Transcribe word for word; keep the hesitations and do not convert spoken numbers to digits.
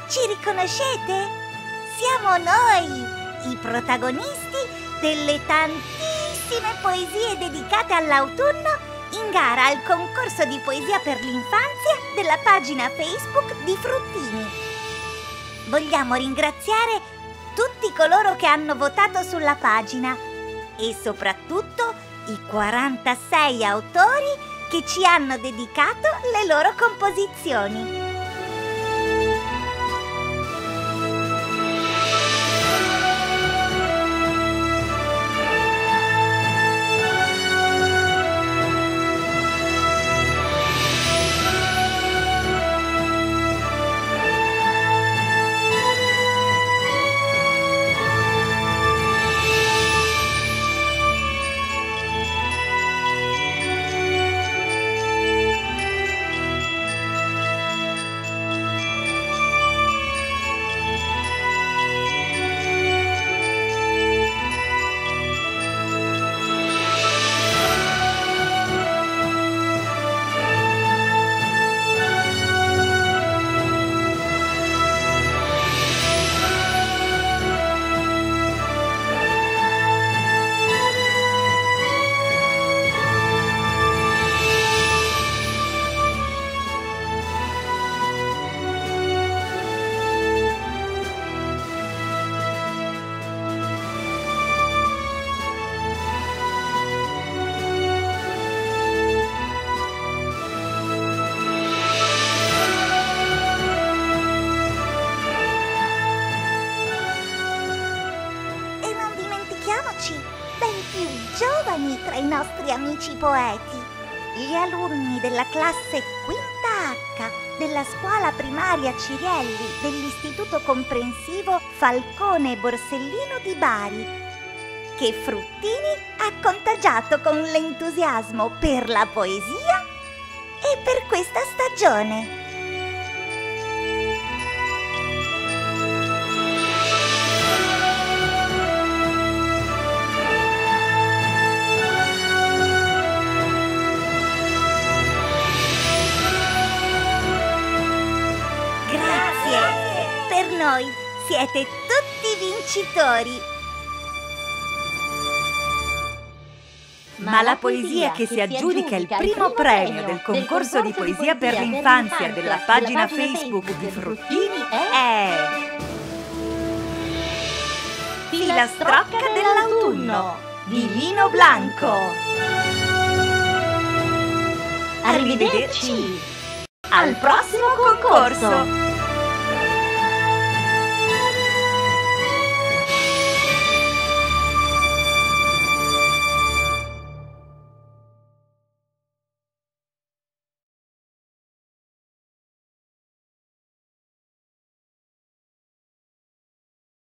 Ci riconoscete? Siamo noi, i protagonisti delle tantissime poesie dedicate all'autunno in gara al concorso di poesia per l'infanzia della pagina Facebook di Fruttini. Vogliamo ringraziare tutti coloro che hanno votato sulla pagina e soprattutto i quarantasei autori che ci hanno dedicato le loro composizioni. Ben più giovani tra i nostri amici poeti, gli alunni della classe quinta H della scuola primaria Cirielli dell'Istituto Comprensivo Falcone Borsellino di Bari, che Fruttini ha contagiato con l'entusiasmo per la poesia e per questa stagione. Per noi siete tutti vincitori. Ma la poesia che si aggiudica il primo premio del concorso di poesia per l'infanzia della pagina Facebook di Fruttini è Filastrocca dell'autunno di Lino Blanco. Arrivederci al prossimo concorso!